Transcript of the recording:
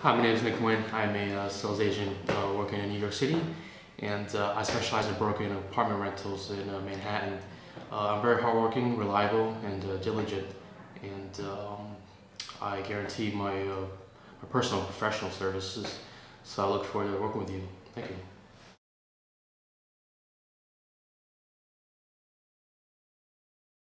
Hi, my name is Nguyen. I'm a sales agent working in New York City, and I specialize in brokering apartment rentals in Manhattan. I'm very hardworking, reliable, and diligent, and I guarantee my personal and professional services. So I look forward to working with you. Thank you.